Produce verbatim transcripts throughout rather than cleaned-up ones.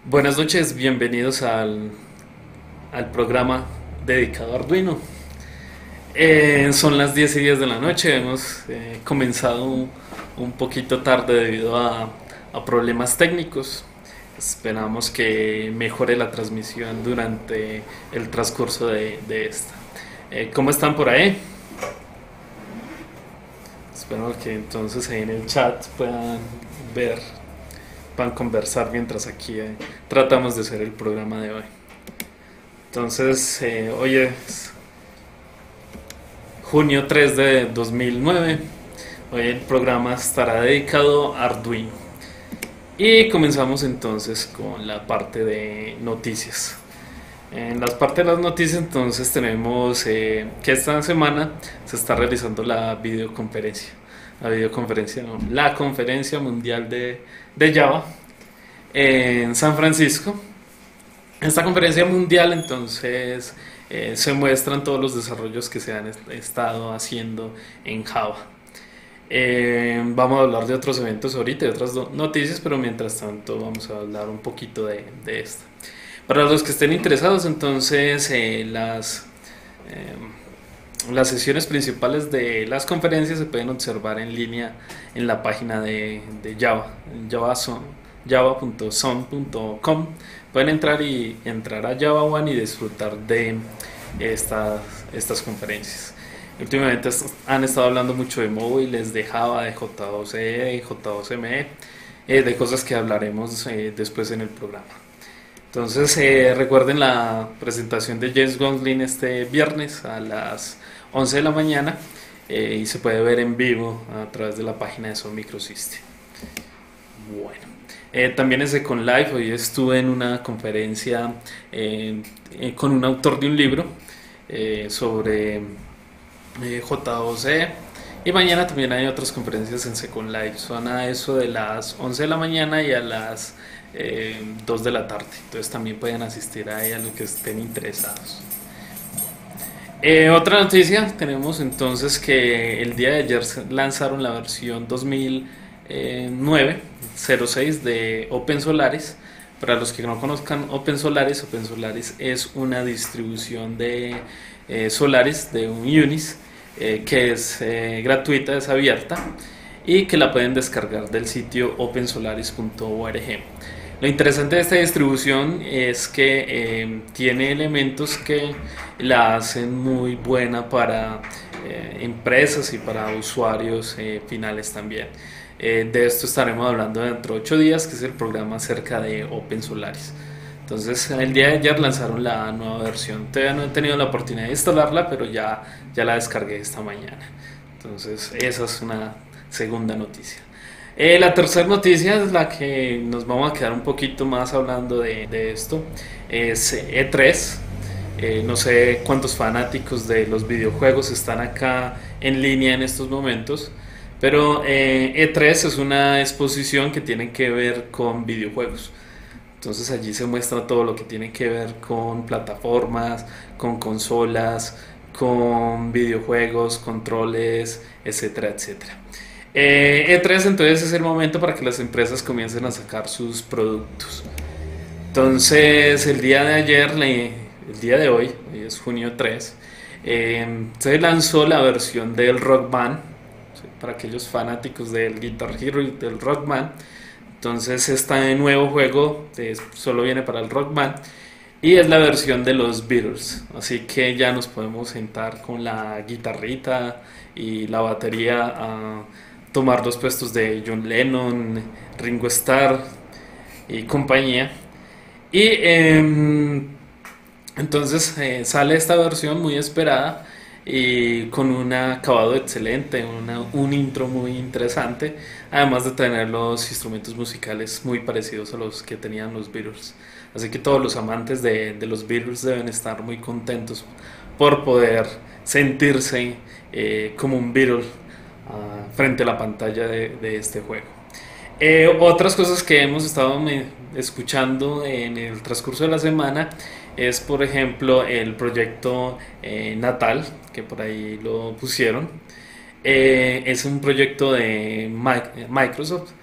Buenas noches, bienvenidos al, al programa dedicado a Arduino. Eh, son las diez y diez de la noche, hemos eh, comenzado un, un poquito tarde debido a, a problemas técnicos. Esperamos que mejore la transmisión durante el transcurso de, de esta. Eh, ¿Cómo están por ahí? Espero que entonces ahí en el chat puedan ver, puedan conversar mientras aquí eh, tratamos de hacer el programa de hoy. Entonces, eh, hoy es junio tres de dos mil nueve. Hoy el programa estará dedicado a Arduino. Y comenzamos entonces con la parte de noticias. En la parte de las noticias entonces tenemos eh, que esta semana se está realizando la videoconferencia. La videoconferencia, no, la conferencia mundial de, de Java en San Francisco. Esta conferencia mundial entonces eh, se muestran todos los desarrollos que se han est- estado haciendo en Java. Eh, vamos a hablar de otros eventos ahorita, de otras do- noticias, pero mientras tanto vamos a hablar un poquito de, de esta. Para los que estén interesados, entonces eh, las, eh, las sesiones principales de las conferencias se pueden observar en línea en la página de, de Java, en java java punto son punto com. Pueden entrar y entrar a Java One y disfrutar de estas, estas conferencias. Últimamente han estado hablando mucho de móviles, de Java, de J dos E, de J dos M E, eh, de cosas que hablaremos eh, después en el programa. Entonces, eh, recuerden la presentación de James Gonslin este viernes a las once de la mañana eh, y se puede ver en vivo a través de la página de Sun Microsystem. Bueno, eh, también es de Con Live. Hoy estuve en una conferencia eh, eh, con un autor de un libro eh, sobre eh, J dos E. Y mañana también hay otras conferencias en Second Life. Son a eso de las once de la mañana y a las eh, dos de la tarde. Entonces también pueden asistir a ella los que estén interesados. Eh, otra noticia, tenemos entonces que el día de ayer lanzaron la versión dos mil nueve cero seis de OpenSolaris. Para los que no conozcan OpenSolaris, OpenSolaris es una distribución de eh, Solaris de un Unis eh, que es eh, gratuita, es abierta y que la pueden descargar del sitio opensolaris punto org. Lo interesante de esta distribución es que eh, tiene elementos que la hacen muy buena para eh, empresas y para usuarios eh, finales también. Eh, de esto estaremos hablando dentro de ocho días, que es el programa acerca de OpenSolaris. Entonces, el día de ayer lanzaron la nueva versión. Todavía no he tenido la oportunidad de instalarla, pero ya, ya la descargué esta mañana. Entonces, esa es una segunda noticia. Eh, la tercera noticia es la que nos vamos a quedar un poquito más hablando de, de esto. Es E tres. Eh, no sé cuántos fanáticos de los videojuegos están acá en línea en estos momentos. Pero eh, E tres es una exposición que tiene que ver con videojuegos. Entonces allí se muestra todo lo que tiene que ver con plataformas, con consolas, con videojuegos, controles, etcétera, etcétera. Eh, E tres entonces es el momento para que las empresas comiencen a sacar sus productos. Entonces el día de ayer, el día de hoy, hoy es junio tres, eh, se lanzó la versión del Rock Band para aquellos fanáticos del Guitar Hero y del Rock Band. Entonces este nuevo juego eh, solo viene para el Rock Band y es la versión de los Beatles. Así que ya nos podemos sentar con la guitarrita y la batería a tomar los puestos de John Lennon, Ringo Starr y compañía. Y eh, entonces eh, sale esta versión muy esperada y con un acabado excelente, una, un intro muy interesante, además de tener los instrumentos musicales muy parecidos a los que tenían los Beatles. Así que todos los amantes de, de los Beatles deben estar muy contentos por poder sentirse eh, como un Beatle uh, frente a la pantalla de, de este juego. Eh, otras cosas que hemos estado me- escuchando en el transcurso de la semana es, por ejemplo, el proyecto eh, Natal, que por ahí lo pusieron. Eh, es un proyecto de Mi- Microsoft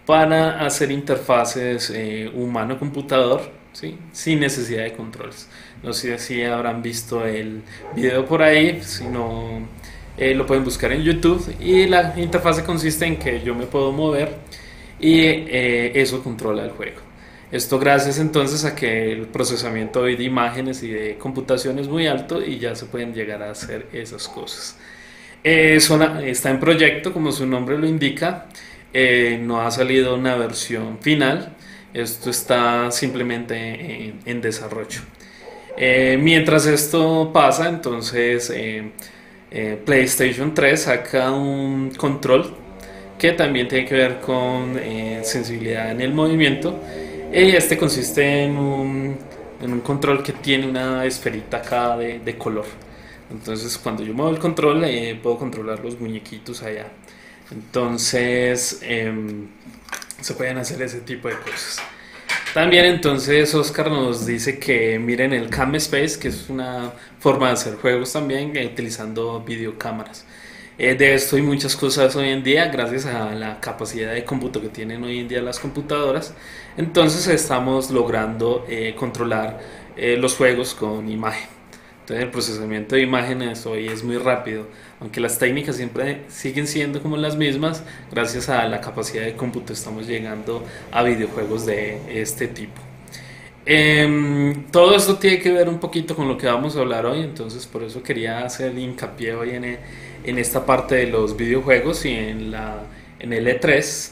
para hacer interfaces eh, humano-computador, ¿sí? Sin necesidad de controles. No sé si habrán visto el video por ahí, si no eh, lo pueden buscar en YouTube. Y la interfase consiste en que yo me puedo mover y eh, eso controla el juego. Esto gracias entonces a que el procesamiento hoy de imágenes y de computación es muy alto y ya se pueden llegar a hacer esas cosas. Eh, Sona- está en proyecto, como su nombre lo indica. Eh, no ha salido una versión final. Esto está simplemente en, en desarrollo. Eh, mientras esto pasa, entonces eh, eh, PlayStation tres saca un control que también tiene que ver con eh, sensibilidad en el movimiento. Y este consiste en un, en un control que tiene una esferita acá de, de color. Entonces, cuando yo muevo el control, eh, puedo controlar los muñequitos allá. Entonces, em, se pueden hacer ese tipo de cosas. También entonces Oscar nos dice que miren el Cam Space, que es una forma de hacer juegos también eh, utilizando videocámaras. Eh, de esto hay muchas cosas hoy en día gracias a la capacidad de cómputo que tienen hoy en día las computadoras. Entonces estamos logrando eh, controlar eh, los juegos con imagen. Entonces el procesamiento de imágenes hoy es muy rápido, aunque las técnicas siempre siguen siendo como las mismas. Gracias a la capacidad de cómputo estamos llegando a videojuegos de este tipo. Em, todo esto tiene que ver un poquito con lo que vamos a hablar hoy, entonces por eso quería hacer hincapié hoy en, e- en esta parte de los videojuegos y en la, en el E tres,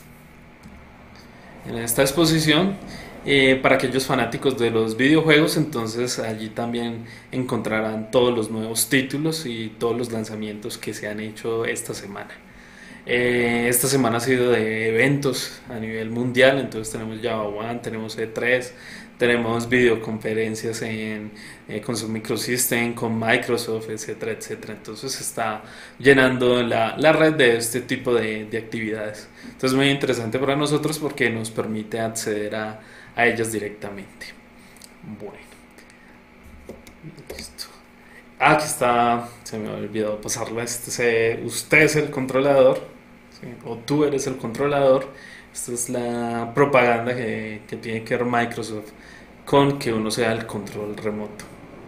en esta exposición. Eh, para aquellos fanáticos de los videojuegos, entonces allí también encontrarán todos los nuevos títulos y todos los lanzamientos que se han hecho esta semana. Eh, esta semana ha sido de eventos a nivel mundial, entonces tenemos Java One, tenemos E tres, tenemos videoconferencias en, eh, con su Microsystem, con Microsoft, etcétera, etcétera. Entonces se está llenando la, la red de este tipo de, de actividades. Entonces es muy interesante para nosotros porque nos permite acceder a, a ellas directamente. Bueno, listo. Ah, aquí está, se me olvidó pasarlo. Este, se- usted es el controlador, ¿sí? O tú eres el controlador. Esta es la propaganda que, que tiene que ver Microsoft con que uno sea el control remoto.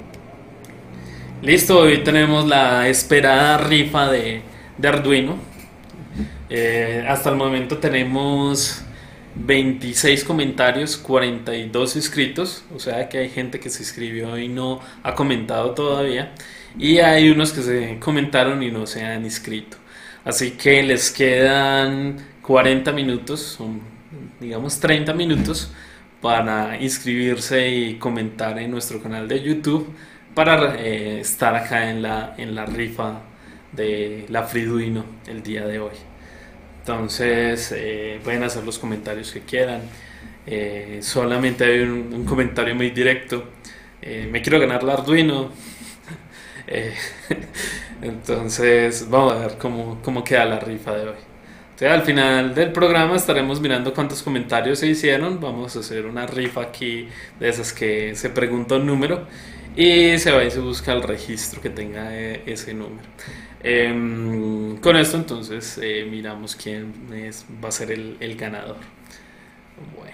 Listo, hoy tenemos la esperada rifa de, de Arduino. Eh, hasta el momento tenemos veintiséis comentarios, cuarenta y dos inscritos, o sea que hay gente que se inscribió y no ha comentado todavía, y hay unos que se comentaron y no se han inscrito. Así que les quedan cuarenta minutos, son, digamos treinta minutos, para inscribirse y comentar en nuestro canal de YouTube para eh, estar acá en la, en la rifa de la Freeduino el día de hoy. Entonces, eh, pueden hacer los comentarios que quieran. Eh, solamente hay un, un comentario muy directo. Eh, me quiero ganar el Arduino. Eh, entonces, vamos a ver cómo, cómo queda la rifa de hoy. Entonces, al final del programa estaremos mirando cuántos comentarios se hicieron. Vamos a hacer una rifa aquí de esas que se pregunta un número y se va y se busca el registro que tenga eh, ese número. Em, con esto entonces eh, miramos quién es, va a ser el, el ganador. Bueno,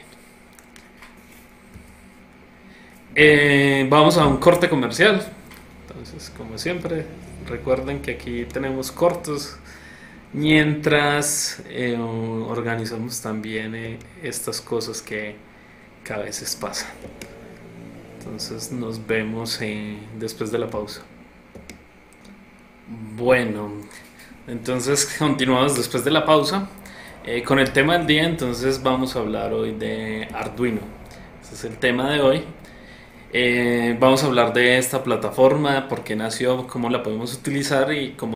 Eh, vamos a un corte comercial. Entonces, como siempre, recuerden que aquí tenemos cortos mientras eh, organizamos también eh, estas cosas que, que a veces pasan. Entonces nos vemos eh, después de la pausa. Bueno, entonces continuamos después de la pausa eh, con el tema del día. Entonces vamos a hablar hoy de Arduino. Ese es el tema de hoy. Eh, vamos a hablar de esta plataforma, por qué nació, cómo la podemos utilizar y cómo